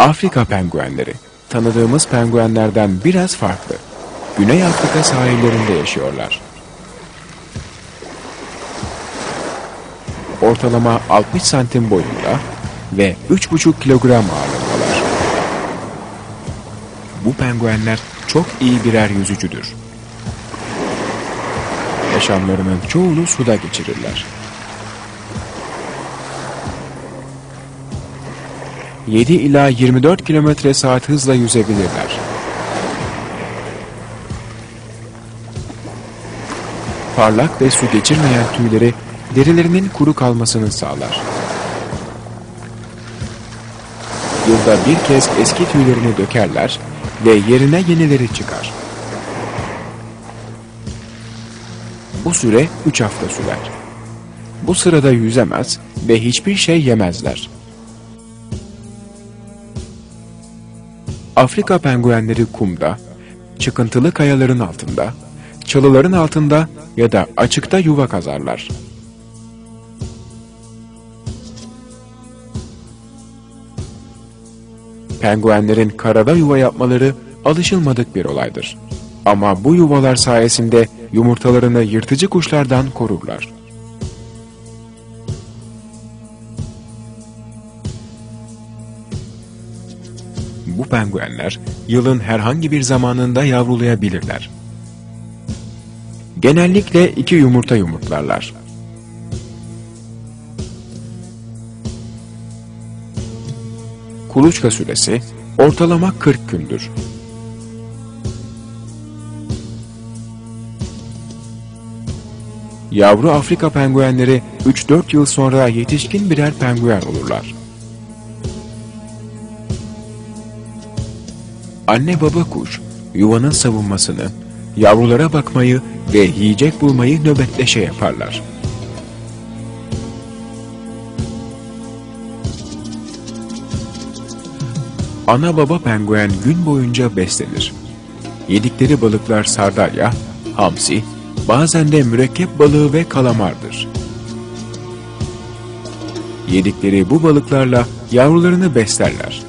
Afrika penguenleri, tanıdığımız penguenlerden biraz farklı. Güney Afrika sahillerinde yaşıyorlar. Ortalama 60 santim boyunda ve 3,5 kilogram ağırlığındalar. Bu penguenler çok iyi birer yüzücüdür. Yaşamlarının çoğunu suda geçirirler. 7 ila 24 km/saat hızla yüzebilirler. Parlak ve su geçirmeyen tüyleri derilerinin kuru kalmasını sağlar. Yılda bir kez eski tüylerini dökerler ve yerine yenileri çıkar. Bu süre 3 hafta sürer. Bu sırada yüzemez ve hiçbir şey yemezler. Afrika penguenleri kumda, çıkıntılı kayaların altında, çalıların altında ya da açıkta yuva kazarlar. Penguenlerin karada yuva yapmaları alışılmadık bir olaydır. Ama bu yuvalar sayesinde yumurtalarını yırtıcı kuşlardan korurlar. Bu penguenler yılın herhangi bir zamanında yavrulayabilirler. Genellikle 2 yumurta yumurtlarlar. Kuluçka süresi ortalama 40 gündür. Yavru Afrika penguenleri 3-4 yıl sonra yetişkin birer penguen olurlar. Anne baba kuş yuvanın savunmasını, yavrulara bakmayı ve yiyecek bulmayı nöbetleşe yaparlar. Ana baba penguen gün boyunca beslenir. Yedikleri balıklar sardalya, hamsi, bazen de mürekkep balığı ve kalamardır. Yedikleri bu balıklarla yavrularını beslerler.